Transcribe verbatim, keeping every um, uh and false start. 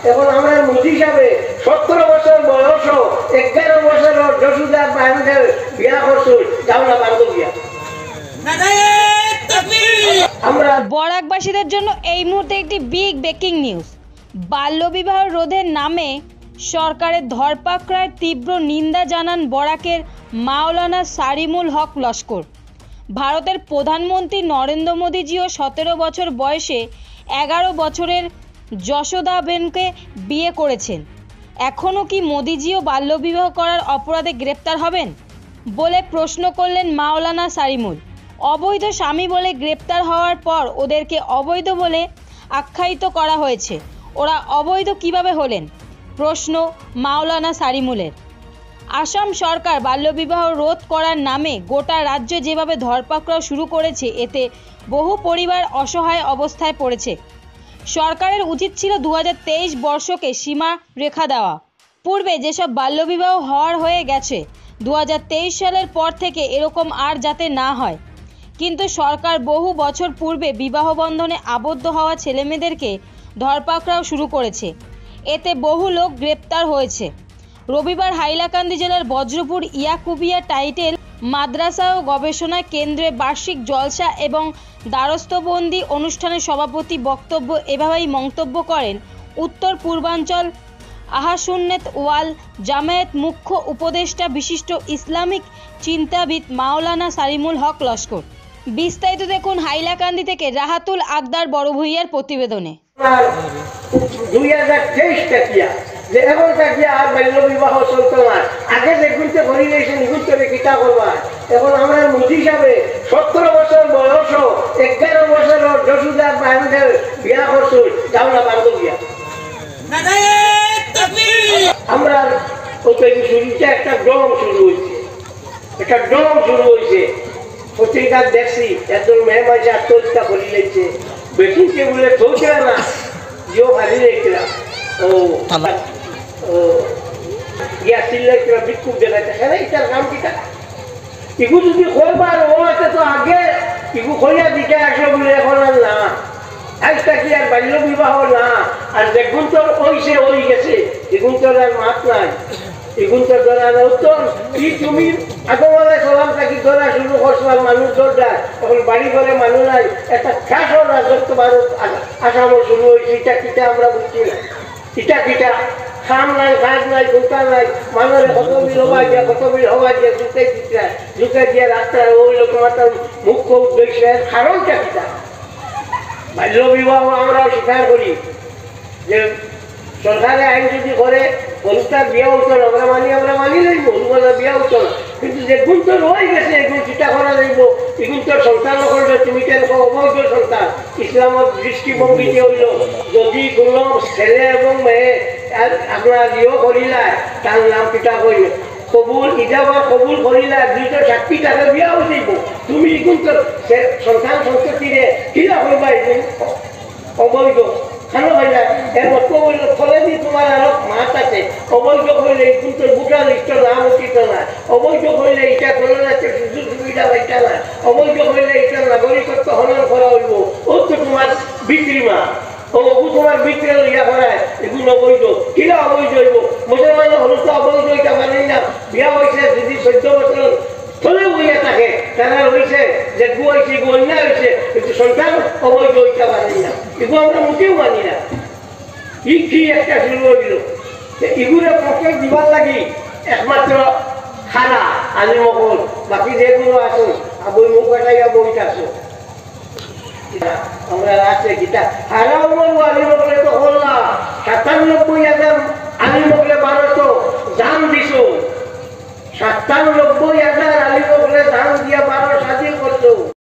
এখন আমরা মুদি সাহেবে সতেরো বছর বয়স এগারো বছর যশোদার বান্ধব বিয়া করছো যাওলা বান্ধব বিয়া। আমরা বরাকবাসীদের জন্য এই মুহূর্তে একটি বিগ ব্রেকিং নিউজ। বাল্যবিবাহ রোধের নামে সরকারের ধরপাকড়ার তীব্র নিন্দা জানান বরাকের মাওলানা সারিমুল হক লস্কর। ভারতের প্রধানমন্ত্রী নরেন্দ্র মোদীজিও সতেরো বছর বয়সে এগারো বছরের যশোদাবেনকে বিয়ে করেছেন। এখনও কি মোদীজিও বাল্যবিবাহ করার অপরাধে গ্রেপ্তার হবেন বলে প্রশ্ন করলেন মাওলানা সারিমুল। অবৈধ স্বামী বলে গ্রেপ্তার হওয়ার পর ওদেরকে অবৈধ বলে আখ্যায়িত করা হয়েছে। ওরা অবৈধ কিভাবে হলেন? প্রশ্ন মাওলানা সারিমুলের। আসাম সরকার বাল্যবিবাহ রোধ করার নামে গোটা রাজ্যে যেভাবে ধরপাকড়া শুরু করেছে, এতে বহু পরিবার অসহায় অবস্থায় পড়েছে। সরকারের উচিত ছিল দু হাজার তেইশ বর্ষকে সীমা রেখা দেওয়া। পূর্বে যেসব বাল্যবিবাহ হওয়ার হয়ে গেছে, দু হাজার তেইশ সালের পর থেকে এরকম আর যাতে না হয়। কিন্তু সরকার বহু বছর পূর্বে বিবাহ বন্ধনে আবদ্ধ হওয়া ছেলেমেয়েদেরকে ধরপাকড়াও শুরু করেছে। এতে বহু লোক গ্রেপ্তার হয়েছে। রবিবার হাইলাকান্দি জেলার বজ্রপুর ইয়াকুবিয়া টাইটেল মাদ্রাসা ও গবেষণা কেন্দ্রে বার্ষিক জলসা এবং দ্বারস্থবন্দি অনুষ্ঠানের সভাপতি বক্তব্য এভাবেই মন্তব্য করেন উত্তর পূর্বাঞ্চল আহসুন্নত ওয়াল জামায়াত মুখ্য উপদেষ্টা বিশিষ্ট ইসলামিক চিন্তাবিদ মাওলানা সারিমুল হক লস্কর। বিস্তারিত দেখুন হাইলাকান্দি থেকে রাহাতুল আকদার বড় ভূঁইয়ার প্রতিবেদনে। দুই হাজার তেইশ টাকিয়া যে এখন টাকিয়া আর বাল্য বিবাহ চলতো না, আগে যে গুনতে ঘুরি গেছে নিগুন্তরে কিতা করবা। এখন আমরা মুদি সাহেবে সতেরো বছর বয়স এগারো বছর যশোদার বান্ধব বিয়া করছো যাওলা বান্ধব বিয়া। আমরা শুরুতে একটা ড্রম শুরু হয়েছে, একটা ড্রম শুরু হয়েছে। পত্রিকা দেখছি একজন মেয়ে মাঝে আত্মহত্যা করে লেগেছে, বেটিং টেবুলে চলছে না, জিও ভালি লেগেছিলাম ও গ্যাস লেগেছিল বিক্ষোভ দেখাচ্ছে। হ্যাঁ এটার নাম কিটা ইগু যদি করবার ও আছে তো আগে ইগু খইয়া দিকে আসো বলে এখন আর না। আজটা কি আর বাল্য বিবাহ না, আর দেখুন তোর ওইসে ওই গেছে, এগুন তোর আর মাত নাই, এগুন তোর ধরা উত্তর কি তুমি আগোবেলায় চলাম থাকি ধরা শুরু করছিলাম মানুষ ধরটা, এখন বাড়ি ঘরে মানুষ নাই, একটা খাসও রাজত্ব ভারত আসামও শুরু হয়েছে। ইটা কিটা আমরা বুঝছি না, ইটা কিটা খাম নাই, কাজ নাই, গুটা নাই, মানুষের কত বিল হওয়া গিয়া কত বিল হওয়া গিয়া জুতে দিতে জুতে দিয়ে রাস্তায় ওই লোক মাতার মুখ্য উদ্দেশ্যের কারণটা কিটা। বাল্য বিবাহ আমরাও স্বীকার করি যে সরকারের আইন যদি করে হলুদার বিয়া উঠতো না, আমরা মানি আমরা মানি লাগবো, হলুদার বিয়া উঠতো না। কিন্তু যে গুণ তো রয়ে গেছে এগুলো চিন্তা করা লাগবো, এগুলো তোর সন্তান করবে তুমি কেন অবৈধ সন্তান। ইসলামের দৃষ্টিভঙ্গিতে হইল যদি কোনো ছেলে এবং মেয়ে আপনার ইয়ে করিলায় তার নাম পিতা করিল কবুল ইজাবার কবুল করিলা দুইটা সাক্ষী টাকা বিয়া উঠিব, তুমি কিন্তু সন্তান সন্ততিরে কিনা করবা এদিন অবৈধ খানো ভাইলা এর অবৈধ ফলে দিয়ে তোমার আরো মাত আছে। অবৈধ হইলে কিন্তু গোটা লিষ্ট নাম উঠিত না, অবৈধ হইলে এটা কোনো যাচ্ছে সুযোগ সুবিধা পাইতা না, অবৈধ হইলে এটা নাগরিকত্ব হনন করা হইব। ও তো তোমার বিক্রিমা ও অবু তোমার বিক্রি ইয়া করায় এগুলো অবৈধ কিনা অবৈধ হইব। মুসলমান হল তো অবৈধ এটা মানে না, বিয়া হয়েছে যদি চোদ্দ বছর চলে বইয়া থাকে তারা হয়েছে যে গু হয়েছে গু অন্যায় হয়েছে, কিন্তু সন্তান অবৈধ হইতে পারেন না, এগুলো আমরা মোটেও মানি না। ই কি একটা শুরু হইল এগুলোর পক্ষে দিবার লাগি একমাত্র খানা আলি মকল, বাকি যেগুলো আসো বই মুখ কাটাইয়া বইটা আসো আমরা আছে গীতা হারাও আলি মকলে তো হল না সাতানব্বই হাজার আলি মকলে বারোশো